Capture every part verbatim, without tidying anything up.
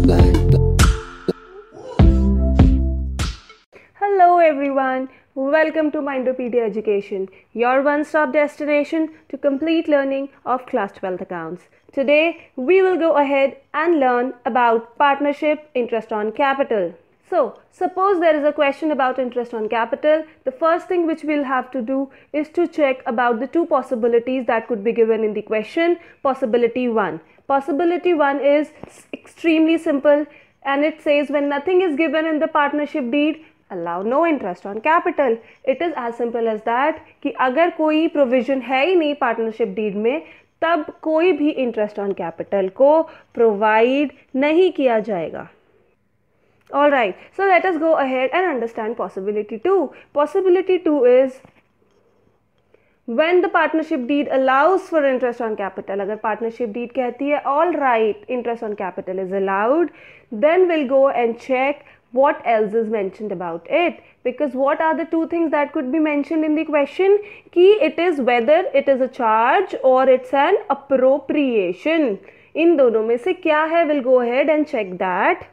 Hello everyone, welcome to Mindopedia Education, your one-stop destination to complete learning of Class twelfth accounts. Today, we will go ahead and learn about partnership interest on capital. So, suppose there is a question about interest on capital. The first thing which we'll have to do is to check about the two possibilities that could be given in the question. Possibility one. Possibility one is extremely simple and it says when nothing is given in the partnership deed, allow no interest on capital. It is as simple as that कि अगर कोई provision है ही नहीं partnership deed में, तब कोई भी interest on capital को provide नहीं किया जाएगा. Alright, so let us go ahead and understand possibility two. Possibility two is when the partnership deed allows for interest on capital. अगर partnership deed कहती है all right, interest on capital is allowed, then we'll go and check what else is mentioned about it, because what are the two things that could be mentioned in the question? Ki it is whether it is a charge or it's an appropriation. In दोनों में से क्या है? We'll go ahead and check that.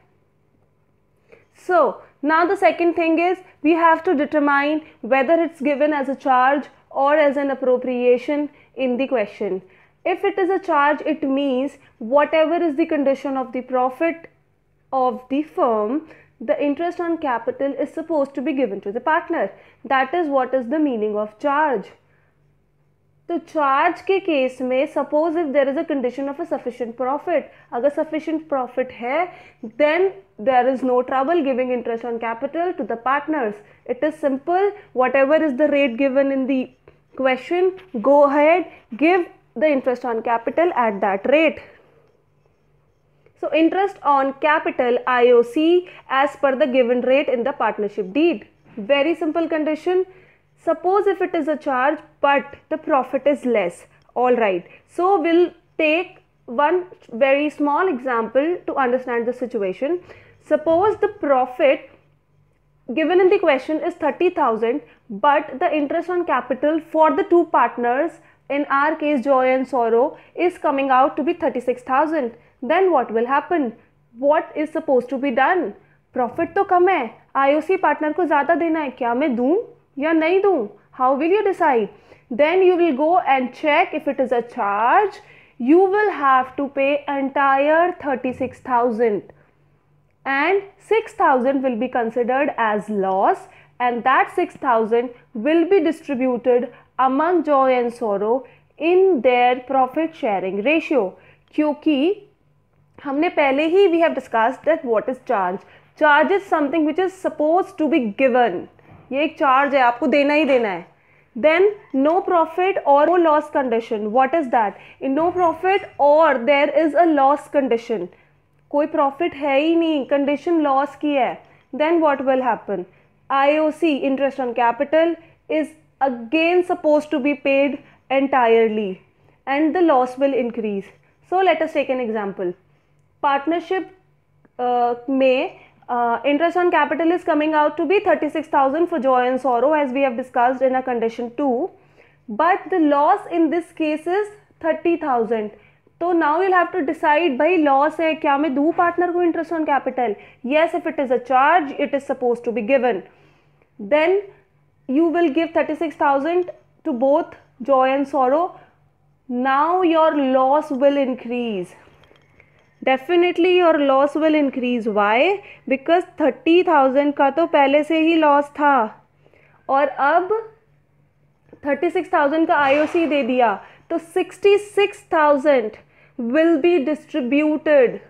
So now the second thing is we have to determine whether it's given as a charge or as an appropriation in the question. If it is a charge, it means whatever is the condition of the profit of the firm, the interest on capital is supposed to be given to the partner. That is what is the meaning of charge. तो charge के case में suppose if there is a condition of a sufficient profit, अगर sufficient profit है, then there is no trouble giving interest on capital to the partners. It is simple. Whatever is the rate given in the question, go ahead, give the interest on capital at that rate. So interest on capital I O C as per the given rate in the partnership deed. Very simple condition. Suppose if it is a charge but the profit is less. Alright. So we'll take one very small example to understand the situation. Suppose the profit given in the question is thirty thousand but the interest on capital for the two partners, in our case joy and sorrow, is coming out to be thirty-six thousand. Then what will happen? What is supposed to be done? Profit तो कम है, I O C partner को ज़्यादा देना है, क्या मैं दूँ या नहीं दूँ? How will you decide? Then you will go and check if it is a charge. You will have to pay entire thirty-six thousand and six thousand will be considered as loss, and that six thousand will be distributed among joy and sorrow in their profit sharing ratio. क्योंकि हमने पहले ही we have discussed that what is charge. Charge is something which is supposed to be given. ये एक charge है, आपको देना ही देना है. Then no profit or no loss condition. What is that? In no profit or there is a loss condition. कोई profit है ही नहीं, condition loss की है. Then what will happen? I O C, interest on capital, is again supposed to be paid entirely and the loss will increase. So let us take an example. Partnership uh, may uh, interest on capital is coming out to be thirty-six thousand for joy and sorrow as we have discussed in a condition two, but the loss in this case is thirty thousand. So now you'll have to decide भाई loss है, क्या मैं दूँ partner को interest on capital? Yes, if it is a charge, it is supposed to be given. Then you will give thirty-six thousand to both joy and sorrow. Now your loss will increase. Definitely your loss will increase. Why? Because thirty thousand का तो पहले से ही loss था और अब thirty-six thousand का I O C दे दिया तो sixty-six thousand will be distributed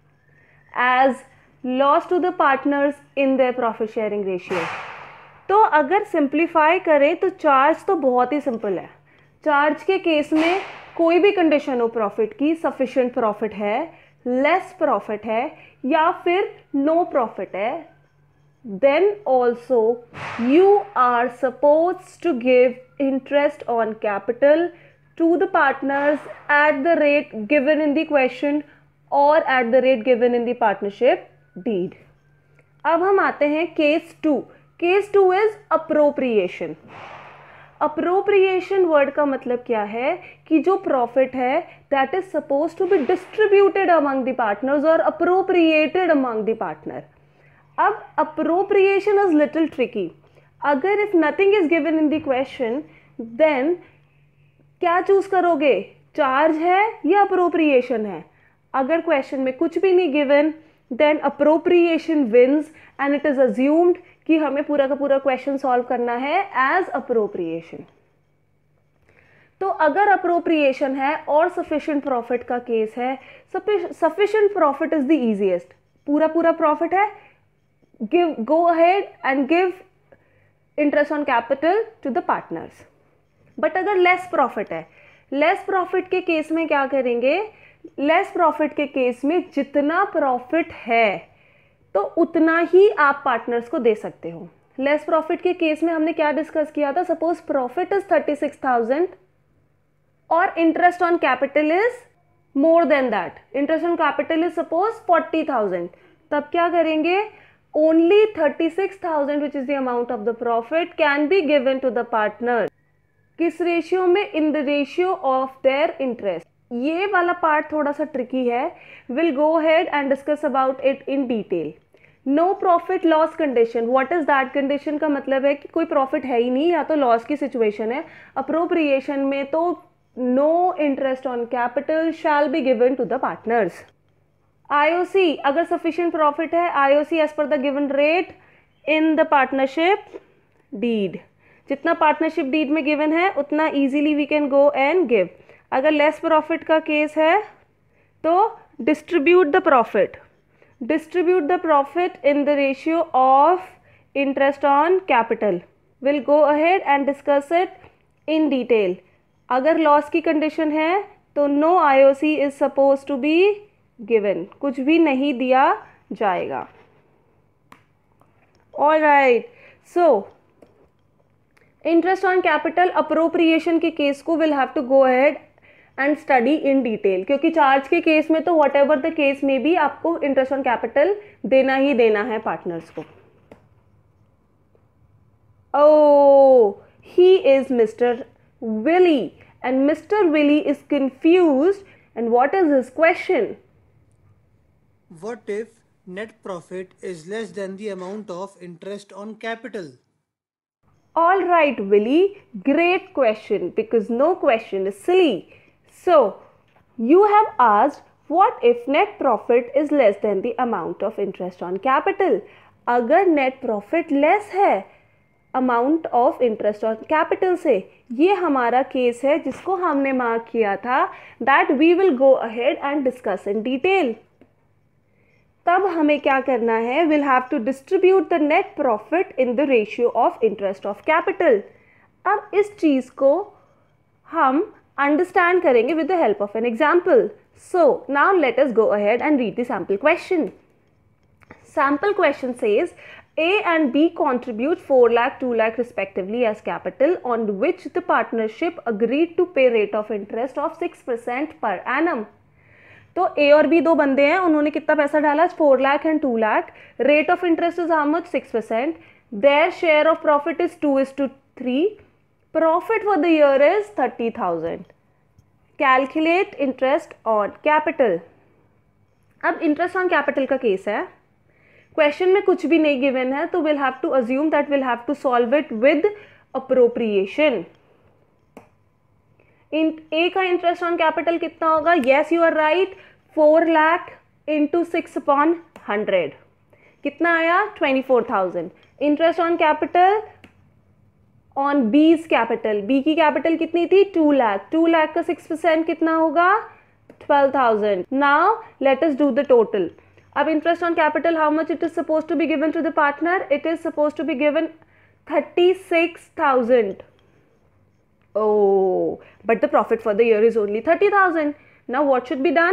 as loss to the partners in their profit sharing ratio. तो अगर simplify करें तो charge तो बहुत ही simple है. Charge के केस में कोई भी condition हो profit की, sufficient profit है, less profit है या फिर no profit है, then also you are supposed to give interest on capital to the partners at the rate given in the question or at the rate given in the partnership deed. अब हम आते हैं case two. Case two is appropriation. Appropriation word का मतलब क्या है कि जो प्रॉफिट है that is suppose to be distributed among the partners और अप्रोप्रिएटेड अमंग द पार्टनर. अब अप्रोप्रिएशन इज लिटिल ट्रिकी. अगर if nothing is given in the question then क्या चूज करोगे, चार्ज है या अप्रोप्रिएशन है? अगर क्वेश्चन में कुछ भी नहीं given then appropriation wins and it is assumed कि हमें पूरा का पूरा क्वेश्चन सॉल्व करना है एज अप्रोप्रिएशन. तो अगर अप्रोप्रिएशन है और सफिशिएंट प्रॉफिट का केस है, sufficient profit is the easiest. पूरा पूरा प्रॉफिट है, give go ahead and give interest on capital to the partners. But अगर लेस प्रॉफिट है, लेस प्रॉफिट के केस में क्या करेंगे? लेस प्रॉफिट के केस में जितना प्रॉफिट है तो उतना ही आप पार्टनर्स को दे सकते हो. लेस प्रॉफिट के केस में हमने क्या डिस्कस किया था? Suppose profit is thirty six thousand और interest on capital is more than that. Interest on capital is suppose forty thousand. तब क्या करेंगे? Only thirty six thousand which is the amount of the profit can be given to the partner. किस ratio में? In the ratio of their interest. ये वाला part थोड़ा सा tricky है. Will go ahead and discuss about it in detail. No profit loss condition. What is that condition? का मतलब है कि कोई प्रॉफिट है ही नहीं या तो लॉस की सिचुएशन है. अप्रोप्रिएशन में तो no interest on capital shall be given to the partners. IOC, अगर सफिशिएंट प्रॉफिट है, IOC as per the given rate in the partnership deed. जितना पार्टनरशिप डीड में गिवन है उतना easily we can go and give. अगर less profit का case है तो distribute the profit. Distribute the profit in the ratio of interest on capital. Will go ahead and discuss it in detail. अगर loss की condition है तो no IOC is suppose to be given. कुछ भी नहीं दिया जाएगा. All right. So interest on capital appropriation के केस को will have to go ahead and study in detail, क्योंकि चार्ज के केस में तो वट एवर द केस में भी आपको इंटरेस्ट ऑन कैपिटल देना ही देना है पार्टनर्स को. Oh he is mister Willy and mister Willy is confused and what is his question? What if net profit is less than the amount of interest on capital? All right, Willie, great question, because no question is silly. So, you have asked what if net profit is less than the amount of interest on capital? अगर net profit less है amount of interest on capital से, ये हमारा case है जिसको हमने mark किया था that we will go ahead and discuss in detail. तब हमें क्या करना है? Will have to distribute the net profit in the ratio of interest of capital. अब इस चीज़ को हम अंडरस्टैंड करेंगे with the help of an example. So now let us go ahead and read the sample question. Sample question says A and B contribute four lakh, two lakh respectively as capital, on which the partnership agreed to pay rate of interest of six percent per annum. तो ए और B दो बंदे हैं, उन्होंने कितना पैसा डाला? Four lakh and two lakh. Rate of interest is how much? Six percent. Their share of profit is two is to three. Profit for the year is thirty thousand. Calculate interest on capital. अब interest on capital का case है, question में कुछ भी नहीं given है, तो will have to assume that will have to solve it with appropriation. In A का इंटरेस्ट ऑन कैपिटल कितना होगा? Yes you are right, four lakh into six upon hundred कितना आया? Twenty four thousand. Interest on capital on B's capital, B की capital कितनी थी? To lakh. To lakh का six percent कितना होगा? Twelve thousand. Now let us do the total. अब interest on capital how much it is suppose to be given to the partner? It is suppose to be given thirty six thousand. Oh, but the profit for the year is only thirty thousand. Now what should be done?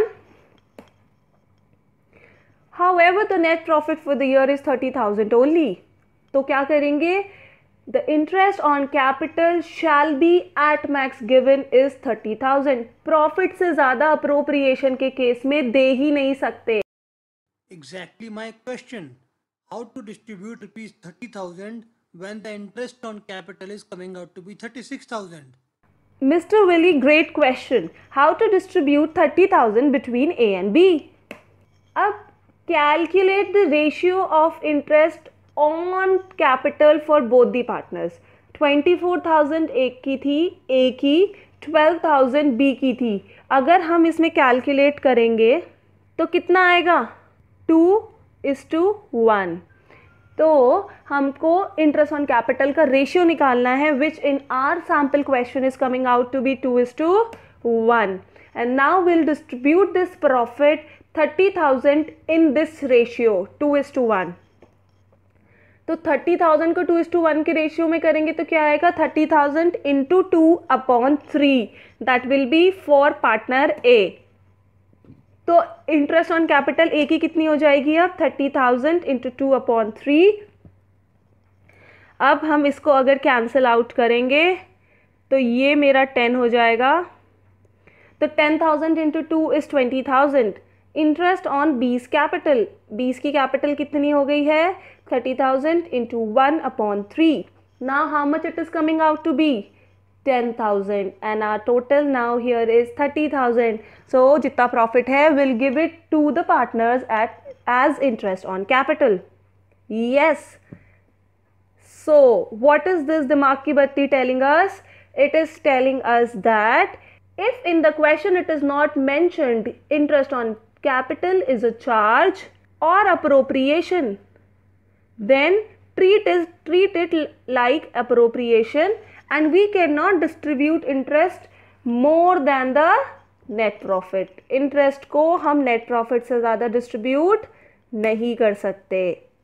However, the net profit for the year is thirty thousand only. तो क्या करेंगे? The interest on capital shall be at max given is thirty thousand. Profit से ज़्यादा appropriation के case में दे ही नहीं सकते. Exactly my question. How to distribute rupees thirty thousand when the interest on capital is coming out to be thirty-six thousand? Mister Willie, great question. How to distribute thirty thousand between A and B? अब calculate the ratio of interest on capital for both the partners. twenty-four thousand एक की थी, A की, twelve thousand B की थी. अगर हम इसमें calculate करेंगे तो कितना आएगा? two is to one. तो हमको इंटरेस्ट ऑन कैपिटल का रेशियो निकालना है which in our sample question is coming out to be two is to one. And now will distribute this profit thirty thousand in this ratio two is to one. तो thirty thousand को two is to one के ratio में करेंगे तो क्या आएगा? Thirty thousand into two upon three, that will be for partner A. तो interest on capital A की कितनी हो जाएगी? अब thirty thousand into two upon three. अब हम इसको अगर कैंसिल आउट करेंगे तो ये मेरा टेन हो जाएगा. तो ten thousand into two is twenty thousand. Interest on B's capital, B's की कैपिटल कितनी हो गई है? Thirty thousand into one upon three. Now how much it is coming out to be? ten thousand, and our total now here is thirty thousand. So जितना profit है we'll give it to the partners at as interest on capital. Yes. So what is this दिमाग की बत्ती telling us? It is telling us that if in the question it is not mentioned interest on capital is a charge or appropriation, then treat is treat it like appropriation. And we cannot distribute interest more than the net profit. Interest को हम net profit से ज़्यादा distribute नहीं कर सकते.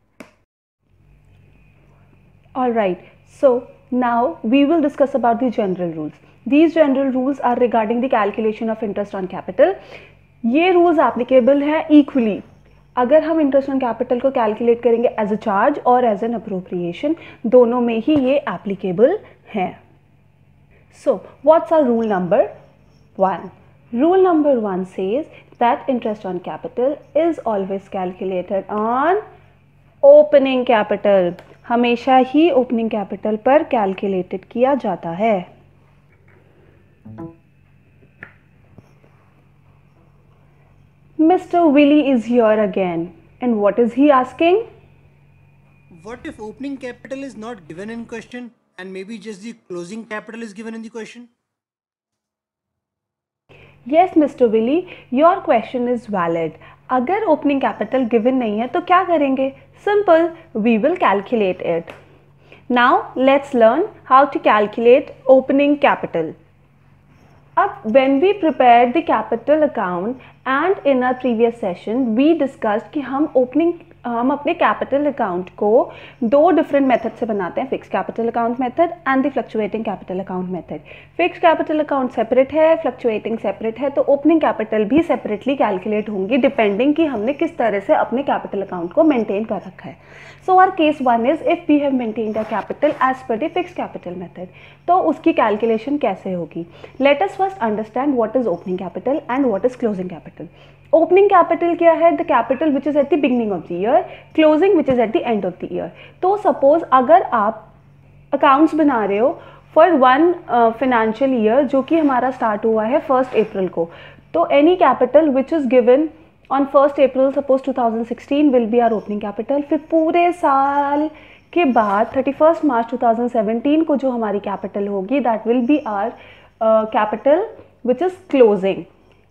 Alright, so now we will discuss about the general rules. These general rules are regarding the calculation of interest on capital. ये rules applicable है equally. अगर हम इंटरेस्ट ऑन कैपिटल को कैलकुलेट करेंगे एज अ चार्ज और as an appropriation, दोनों में ही ये एप्लीकेबल है. So what's our rule number one? Rule number one says that interest on capital is always calculated on opening capital. हमेशा ही ओपनिंग कैपिटल पर कैलकुलेटेड किया जाता है. Mister Willie is here again, and what is he asking? What if opening capital is not given in question and maybe just the closing capital is given in the question? Yes, Mister Willie, your question is valid. अगर opening capital given नहीं है तो क्या करेंगे? Simple, we will calculate it. Now let's learn how to calculate opening capital. अब when we prepared the capital account and in our previous session we discussed कि हम opening हम अपने कैपिटल अकाउंट को दो डिफरेंट मेथड से बनाते हैं, fix capital account method and the fluctuating capital account method. Fix capital account separate है, फ्लक्चुएटिंग सेपरेट है, तो ओपनिंग कैपिटल भी सेपरेटली कैलकुलेट होंगी डिपेंडिंग कि हमने किस तरह से अपने कैपिटल अकाउंट को मेंटेन कर रखा है. So our case one is if we have maintained a capital as per the fix capital method, तो उसकी कैलकुलेशन कैसे होगी? Let us first understand what is opening capital and what is closing capital. Opening capital क्या है? The capital which is at the beginning of the year, closing which is at the end of the year. तो suppose अगर आप accounts बना रहे हो for one financial year जो कि हमारा स्टार्ट हुआ है फर्स्ट अप्रैल को, तो any capital which is given on first April suppose two thousand sixteen will be our opening capital. फिर पूरे साल के बाद thirty first March two thousand seventeen को जो हमारी कैपिटल होगी that will be our capital which is closing.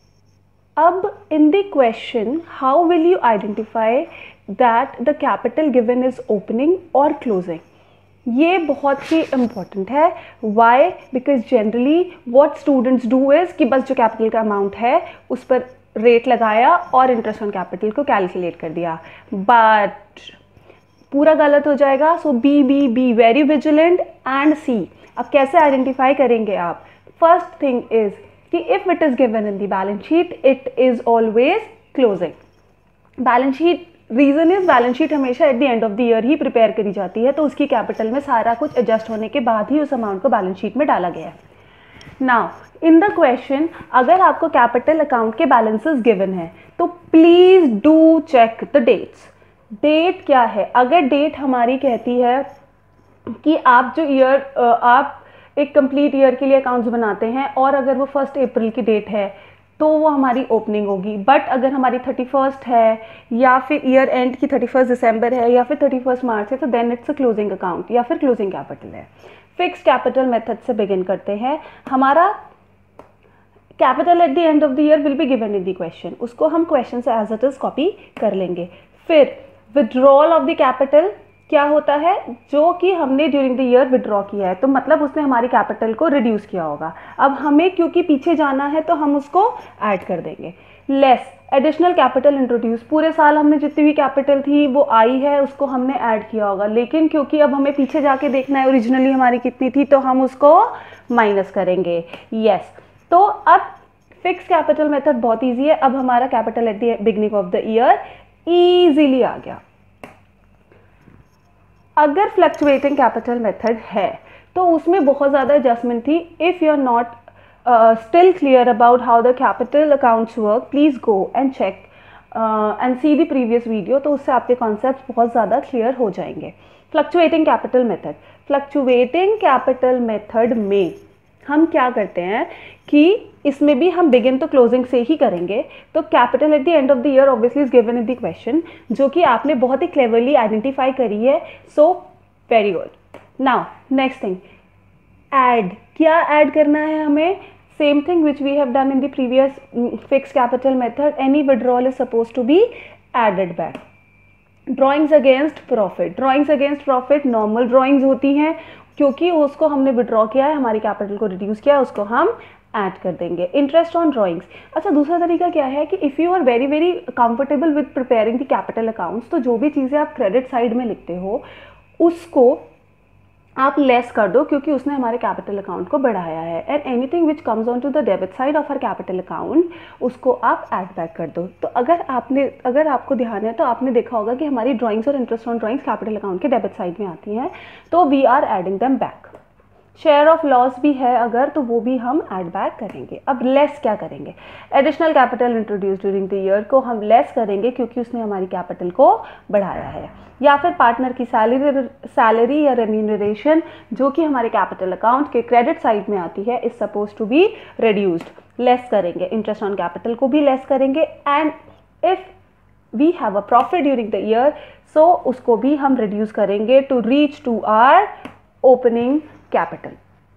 अब in the question how will you identify that the capital given is opening or closing? ये बहुत ही important है. Why? Because generally what students do is कि बस जो capital का amount है उस पर rate लगाया और interest on capital को calculate कर दिया, but पूरा गलत हो जाएगा. So be be be very vigilant and see. अब कैसे identify करेंगे आप? First thing is कि if it is given in the balance sheet it is always closing. Balance sheet reason is balance sheet हमेशा at the end of the year ही prepare करी जाती है, तो उसकी कैपिटल में सारा कुछ एडजस्ट होने के बाद ही उस अमाउंट को बैलेंस शीट में डाला गया है. नाउ इन द क्वेश्चन अगर आपको कैपिटल अकाउंट के बैलेंसेस गिवन है तो please do check the dates. Date क्या है? अगर डेट हमारी कहती है कि आप जो ईयर आप एक कंप्लीट ईयर के लिए अकाउंट्स बनाते हैं और अगर वो फर्स्ट अप्रैल की डेट है तो वो हमारी ओपनिंग होगी, बट अगर हमारी थर्टी फर्स्ट है या फिर ईयर एंड की थर्टी फर्स्ट दिसंबर है या फिर थर्टी फर्स्ट मार्च है तो then it's a closing account या फिर क्लोजिंग कैपिटल है। फिक्स कैपिटल मेथड से बिगिन करते हैं। हमारा capital at the end of the year will be given in the question, उसको हम क्वेश्चन से एज इट इज कॉपी कर लेंगे। फिर विड्रॉल ऑफ द कैपिटल क्या होता है, जो कि हमने ड्यूरिंग द ईयर विड्रॉ किया है, तो मतलब उसने हमारी कैपिटल को रिड्यूस किया होगा। अब हमें क्योंकि पीछे जाना है तो हम उसको ऐड कर देंगे। लेस एडिशनल कैपिटल इंट्रोड्यूस, पूरे साल हमने जितनी भी कैपिटल थी वो आई है उसको हमने ऐड किया होगा, लेकिन क्योंकि अब हमें पीछे जाके देखना है ओरिजिनली हमारी कितनी थी तो हम उसको माइनस करेंगे। Yes yes. तो अब फिक्स कैपिटल मेथड बहुत ईजी है। अब हमारा capital at the beginning of the year easily आ गया। अगर फ्लक्चुएटिंग कैपिटल मेथड है तो उसमें बहुत ज़्यादा एडजस्टमेंट थी। If you are not still clear about how the capital accounts work, please go and check and see the previous video, तो उससे आपके कॉन्सेप्ट बहुत ज़्यादा क्लियर हो जाएंगे। Fluctuating capital method, fluctuating capital method में हम क्या करते हैं कि इसमें भी हम बिगिन तो क्लोजिंग से ही करेंगे। तो capital at the end of the year obviously is given in the question, जो कि आपने बहुत ही क्लेवरली आइडेंटिफाई करी है। So very good. Now next thing, add. क्या ऐड करना है हमें? Same thing which we have done in the previous fix capital method, any withdrawal is suppose to be added back. Drawings against profit, drawings against profit normal drawings होती हैं, क्योंकि उसको हमने withdraw किया है, हमारी कैपिटल को रिड्यूस किया है, उसको हम ऐड कर देंगे। Interest on drawings. अच्छा, दूसरा तरीका क्या है कि if you are very very comfortable with preparing the capital accounts, तो जो भी चीज़ें आप क्रेडिट साइड में लिखते हो उसको आप लेस कर दो, क्योंकि उसने हमारे कैपिटल अकाउंट को बढ़ाया है। And anything which comes on to the debit side of our capital account, उसको आप ऐड बैक कर दो। तो अगर आपने अगर आपको ध्यान है तो आपने देखा होगा कि हमारी ड्राइंग्स और interest on drawings capital account के डेबिट साइड में आती हैं, तो we are adding them back. Share of loss भी है अगर, तो वो भी हम ऐड बैक करेंगे। अब लेस क्या करेंगे? Additional capital introduce during the year को हम लेस करेंगे, क्योंकि उसने हमारी कैपिटल को बढ़ाया है। या फिर पार्टनर की सैलरी सैलरी या रेम्यूनरेशन, जो कि हमारे कैपिटल अकाउंट के क्रेडिट साइड में आती है, is suppose to be reduced, less करेंगे। इंटरेस्ट ऑन कैपिटल को भी लेस करेंगे। And if we have a profit during the year, so उसको भी हम रिड्यूस करेंगे to reach to our opening capital.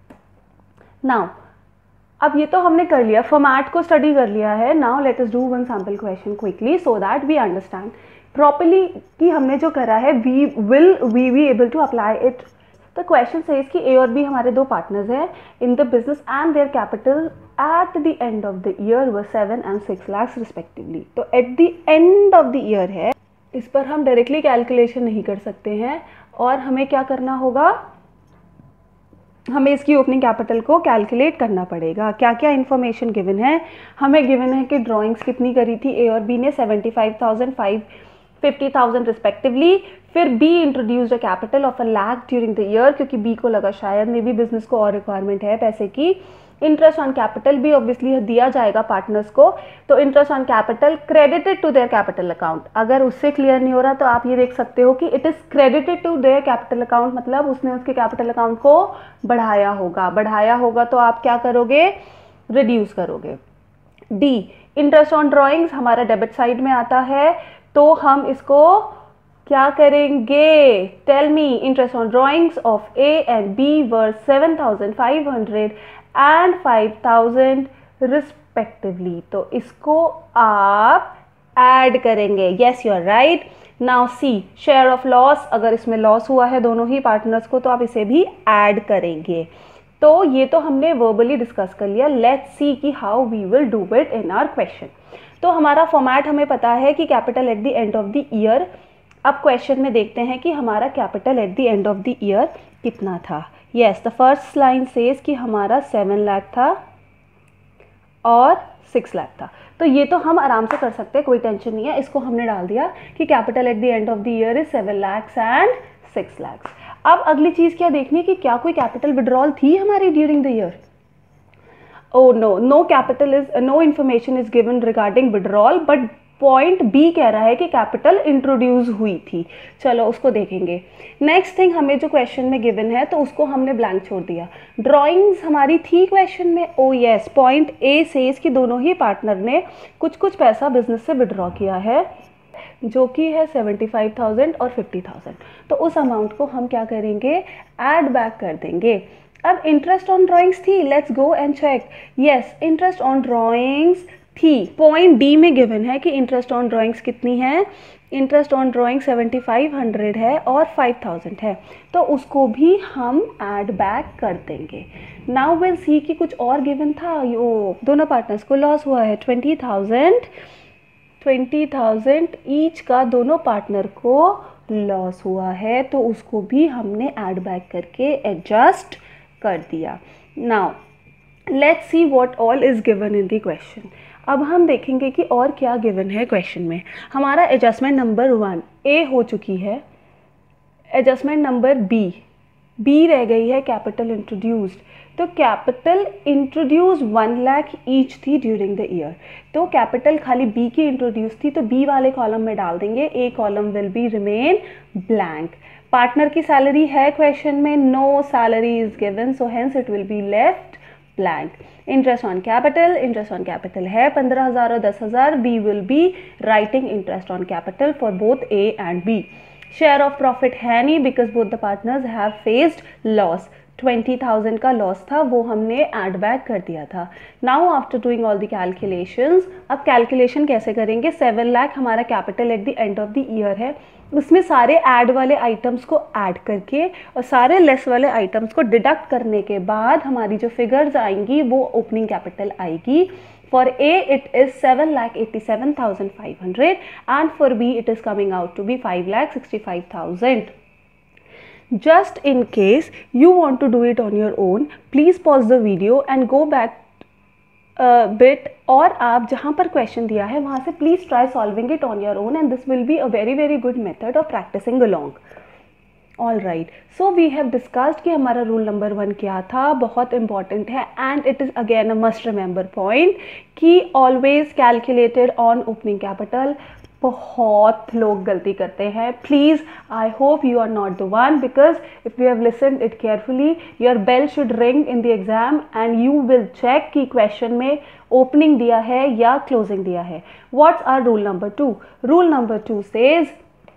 Now अब ये तो हमने कर लिया, फॉर्मेट को स्टडी कर लिया है। Now let us do one sample question quickly so that we understand properly कि हमने जो करा है we will we be able to apply it. The question says कि ए और बी हमारे दो पार्टनर्स हैं in the business and their capital at the end of the year were seven and six lakhs respectively. तो at the end of the year है, इस पर हम डायरेक्टली कैलकुलेशन नहीं कर सकते हैं और हमें क्या करना होगा, हमें इसकी ओपनिंग कैपिटल को कैलकुलेट करना पड़ेगा। क्या क्या इन्फॉर्मेशन गिवन है? हमें गिवन है कि ड्राइंग्स कितनी करी थी ए और बी ने, seventy five thousand, five fifty thousand respectively. फिर B introduced a capital of a lakh during the year, क्योंकि बी को लगा शायद मे बी बिजनेस को और रिक्वायरमेंट है पैसे की। इंटरेस्ट ऑन कैपिटल भी ऑब्वियसली दिया जाएगा पार्टनर्स को, तो interest on capital credited to their capital account. अगर उससे क्लियर नहीं हो रहा तो आप ये देख सकते हो कि it is credited to their capital account, मतलब उसने उसके कैपिटल अकाउंट को बढ़ाया होगा। बढ़ाया होगा तो आप क्या करोगे? रिड्यूस करोगे। डी, इंटरेस्ट ऑन ड्रॉइंग्स हमारा डेबिट साइड में आता है, तो हम इसको क्या करेंगे? Tell me. Interest on drawings of A and B were seven thousand five hundred and five thousand respectively, तो इसको आप ऐड करेंगे। Yes, you are right. Now see, share of loss, अगर इसमें लॉस हुआ है दोनों ही पार्टनर्स को तो आप इसे भी ऐड करेंगे। तो ये तो हमने वर्बली डिस्कस कर लिया। लेट्स सी कि how we will do it in our question. तो हमारा फॉर्मेट हमें पता है कि capital at the end of the year. अब क्वेश्चन में देखते हैं कि हमारा capital at the end of the year कितना था। Yes, the first line says कि हमारा सेवन लाख था और सिक्स लाख था। तो ये तो हम आराम से कर सकते हैं, कोई टेंशन नहीं है। इसको हमने डाल दिया कि capital at the end of the year is seven lakhs and six lakhs. अब अगली चीज़ क्या देखनी है कि क्या कोई कैपिटल विड्रॉल थी हमारी during the year. Oh no, no capital is, no information is given regarding withdrawal, but point B कह रहा है कि कैपिटल इंट्रोड्यूस हुई थी। चलो उसको देखेंगे। नेक्स्ट थिंग, हमें जो क्वेश्चन में गिवन है तो उसको हमने ब्लैंक छोड़ दिया। ड्राइंग्स हमारी थी क्वेश्चन में। Oh yes, point A says कि दोनों ही पार्टनर ने कुछ कुछ पैसा बिजनेस से विड्रॉ किया है, जो कि है सेवेंटी फाइव थाउजेंड और फिफ्टी थाउजेंड। तो उस अमाउंट को हम क्या करेंगे, ऐड बैक कर देंगे। अब इंटरेस्ट ऑन ड्राइंग्स थी, let's go and check. Yes, interest on drawings थी। पॉइंट डी में गिवन है कि इंटरेस्ट ऑन ड्राइंग्स कितनी है, interest on drawing seventy five hundred है और फाइव थाउजेंड है, तो उसको भी हम ऐड बैक कर देंगे। नाउ विल सी कि कुछ और गिवन था, यो दोनों पार्टनर्स को लॉस हुआ है twenty thousand twenty thousand each का दोनों पार्टनर को लॉस हुआ है, तो उसको भी हमने ऐड बैक करके एडजस्ट कर दिया। Now let's see what all is given in the question. अब हम देखेंगे कि और क्या गिवन है क्वेश्चन में। हमारा एडजस्टमेंट नंबर वन ए हो चुकी है, एडजस्टमेंट नंबर बी बी रह गई है कैपिटल इंट्रोड्यूस्ड। तो capital introduce one lakh each थी ड्यूरिंग द ईयर, तो कैपिटल खाली बी की इंट्रोड्यूस थी, तो बी वाले कॉलम में डाल देंगे, A column will be remain blank. Partner की सैलरी है क्वेश्चन में, no salary is given, so hence it will be left blank. Interest on capital, interest on capital है पंद्रह हज़ार और दस हज़ार, B will be writing interest on capital for both A and B. Share of profit है नहीं because both the partners have faced loss, twenty thousand का loss था, वो हमने ऐड बैक कर दिया था। Now after doing all the calculations, अब कैलकुलेशन कैसे करेंगे, सेवन लाख हमारा capital at the end of the year है, उसमें सारे ऐड वाले आइटम्स को ऐड करके और सारे लेस वाले आइटम्स को डिडक्ट करने के बाद हमारी जो फिगर्स आएंगी वो ओपनिंग कैपिटल आएगी। For A it is seven lakh eighty-seven thousand five hundred and for B it is coming out to be five lakh sixty-five thousand. Just in case you want to do it on your own, please pause the video and go back a bit, और आप जहाँ पर question दिया है वहाँ से please try solving it on your own and this will be a very very good method of practising along. All right, so we have discussed कि हमारा रूल नंबर वन क्या था, बहुत इंपॉर्टेंट है and it is again a must remember point कि always calculated on opening capital. बहुत लोग गलती करते हैं, please I hope you are not the one, because if you have listened it carefully your bell should ring in the exam and you will check कि question में opening दिया है या क्लोजिंग दिया है। What's our rule number two? Rule number two says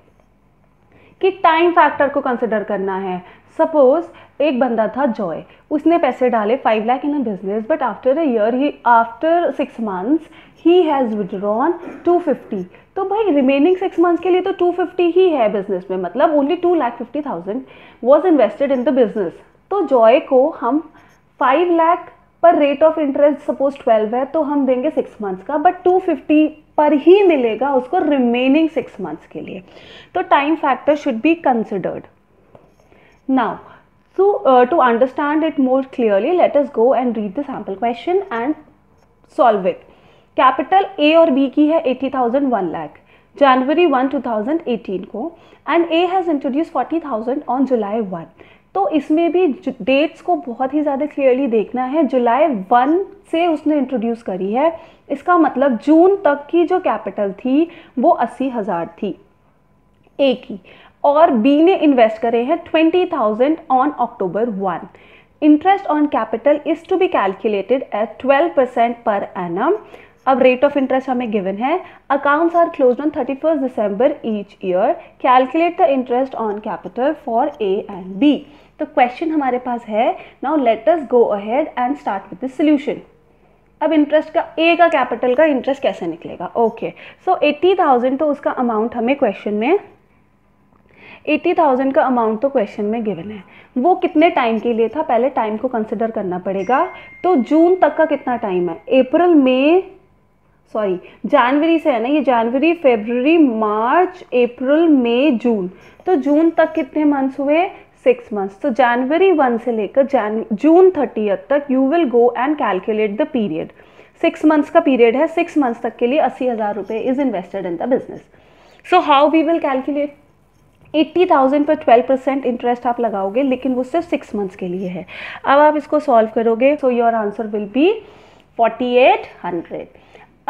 कि time factor को consider करना है। सपोज एक बंदा था जॉय, उसने पैसे डाले five lakh in a business, but after a year ही आफ्टर सिक्स मंथ्स ही हैज़ विड्रॉन टू फिफ्टी, तो भाई रिमेनिंग सिक्स मंथ्स के लिए तो टू फिफ्टी ही है बिजनेस में, मतलब only two lakh fifty thousand was invested in the business. तो जॉय को हम फाइव लाख पर rate of interest suppose twelve है तो हम देंगे सिक्स मंथ्स का, बट टू फिफ्टी पर ही मिलेगा उसको रिमेनिंग सिक्स मंथ्स के लिए। तो time factor should be considered. Now so uh, to understand it more clearly, let us go and read the sample question and solve it. Capital A और B की है eighty thousand one lakh January one two thousand eighteen को, and A has introduce forty thousand on July one. तो इसमें भी dates को बहुत ही ज़्यादा क्लियरली देखना है। जुलाई वन से उसने इंट्रोड्यूस करी है, इसका मतलब जून तक की जो कैपिटल थी वो अस्सी हज़ार थी ए की, और बी ने इन्वेस्ट करे हैं twenty thousand on October one. Interest on capital is to be calculated at twelve percent per annum. अब रेट ऑफ इंटरेस्ट हमें गिवन है। Accounts are closed on thirty first December each year. Calculate the interest on capital for A and B. तो question हमारे पास है। Now let us go ahead and start with the solution. अब interest का A का capital का interest कैसे निकलेगा? ओके, सो एट्टी थाउजेंड तो उसका अमाउंट हमें क्वेश्चन में एट्टी थाउजेंड का अमाउंट तो क्वेश्चन में गिवन है। वो कितने टाइम के लिए था, पहले टाइम को कंसिडर करना पड़ेगा। तो जून तक का कितना टाइम है? अप्रैल मई सॉरी जनवरी से है ना, ये जनवरी फरवरी मार्च अप्रैल मई जून, तो जून तक कितने मंथ्स हुए? Six months. तो जनवरी वन से लेकर जन जून थर्टियथ तक you will go and calculate the period. Six months का पीरियड है, सिक्स मंथ्स तक के लिए अस्सी हज़ार रुपये is invested in the business. So how we will calculate? Eighty thousand पर ट्वेल्व परसेंट इंटरेस्ट आप लगाओगे, लेकिन वो सिर्फ सिक्स मंथ्स के लिए है। अब आप इसको सॉल्व करोगे, so your answer will be forty eight hundred. अब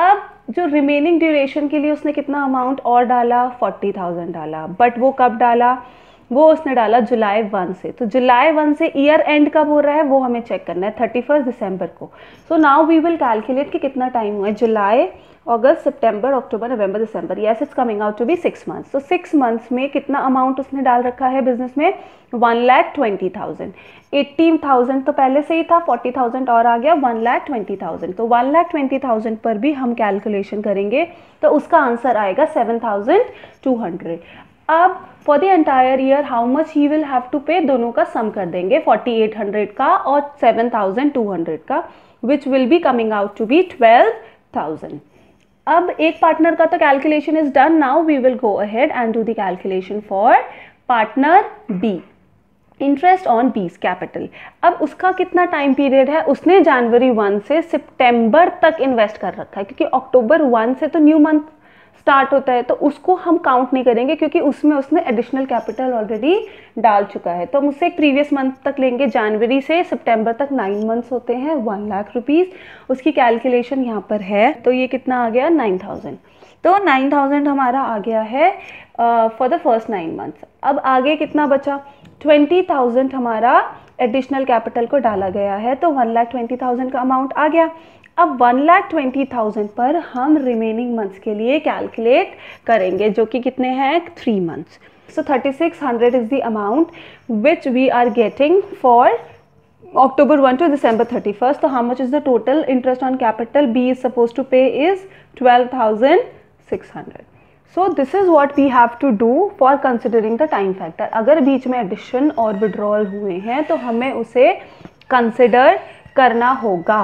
जो रिमेनिंग ड्यूरेशन के लिए उसने कितना अमाउंट और डाला, फोर्टी थाउजेंड डाला, बट वो कब डाला, वो उसने डाला जुलाई वन से। तो जुलाई वन से ईयर एंड कब हो रहा है वो हमें चेक करना है, थर्टी फर्स्ट दिसंबर को। So now we will calculate कि कितना टाइम हुआ है, जुलाई, अगस्त, सितंबर, अक्टूबर, नवंबर, दिसंबर, yes it's coming out to be six months. तो सिक्स मंथ्स में कितना अमाउंट उसने डाल रखा है बिजनेस में, one lakh twenty thousand. Eighteen thousand तो पहले से ही था, फोर्टी थाउजेंड और आ गया, वन लाख ट्वेंटी थाउजेंड। तो वन लाख ट्वेंटी थाउजेंड पर भी हम कैलकुलेशन करेंगे तो उसका आंसर आएगा सेवन थाउजेंड टू हंड्रेड। अब for the entire year how much he will have to pay, दोनों का सम कर देंगे, फोर्टी एट हंड्रेड का और सेवन थाउजेंड टू हंड्रेड का, which will be coming out to be twelve thousand. अब एक पार्टनर का तो calculation is done, now we will go ahead and do the calculation for partner B, interest on B's capital. अब उसका कितना time period है, उसने जनवरी one से सितंबर तक इन्वेस्ट कर रखा है, क्योंकि अक्टूबर वन से तो न्यू मंथ स्टार्ट होता है, तो उसको हम काउंट नहीं करेंगे क्योंकि उसमें उसने एडिशनल कैपिटल ऑलरेडी डाल चुका है। तो हम उससे एक प्रीवियस मंथ तक लेंगे, जनवरी से सितंबर तक नाइन मंथ्स होते हैं, वन लाख रुपीज़। उसकी कैलकुलेशन यहाँ पर है, तो ये कितना आ गया, नाइन थाउजेंड। तो नाइन थाउजेंड हमारा आ गया है for the first nine months. अब आगे कितना बचा, ट्वेंटी थाउजेंड हमारा एडिशनल कैपिटल को डाला गया है, तो वन लाख ट्वेंटी थाउजेंड का अमाउंट आ गया। अब वन लाख ट्वेंटी थाउजेंड पर हम रिमेनिंग मंथ्स के लिए कैलकुलेट करेंगे, जो कि कितने हैं, three months. So thirty six hundred is the amount which we are getting for October one to December thirty-first. So how much is the total interest on capital B is supposed to pay is twelve thousand six hundred. So this is what we have to do for considering the time factor. अगर बीच में addition और withdrawal हुए हैं तो हमें उसे consider करना होगा.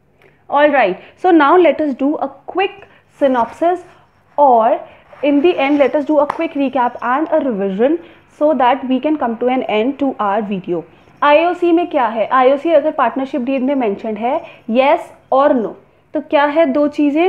Alright, so now let us do a quick synopsis, or in the end let us do a quick recap and a revision so that we can come to an end to our video. I O सी में क्या है, आई O C अगर partnership deed में mentioned है yes और no, तो क्या है, दो चीज़ें,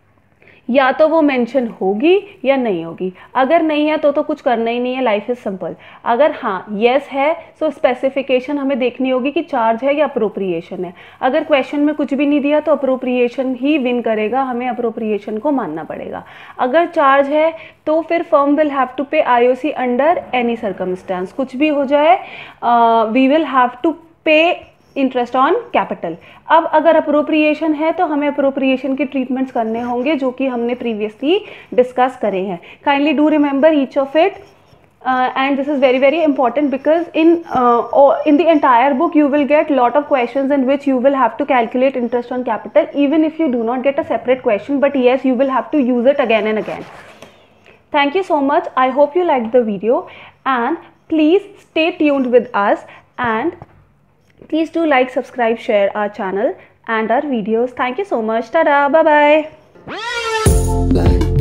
या तो वो मेंशन होगी या नहीं होगी। अगर नहीं है तो तो कुछ करना ही नहीं है, लाइफ इज सिंपल। अगर हाँ येस है तो स्पेसिफिकेशन हमें देखनी होगी कि चार्ज है या अप्रोप्रिएशन है। अगर क्वेश्चन में कुछ भी नहीं दिया तो अप्रोप्रिएशन ही विन करेगा, हमें अप्रोप्रिएशन को मानना पड़ेगा। अगर चार्ज है तो फिर firm will have to pay I O C under any circumstance, कुछ भी हो जाए we will have to pay interest on capital. अब अगर अप्रोप्रिएशन है तो हमें अप्रोप्रिएशन के ट्रीटमेंट्स करने होंगे जो कि हमने प्रीवियसली डिस्कस करे हैं। Kindly do remember each of it and this is very very important because in in the entire book you will get lot of questions in which you will have to calculate interest on capital even if you do not get a separate question, but yes you will have to use it again and again. Thank you so much. I hope you liked the video and please stay tuned with us, and please do like, subscribe, share our channel and our videos. Thank you so much. Ta-da. Bye-bye.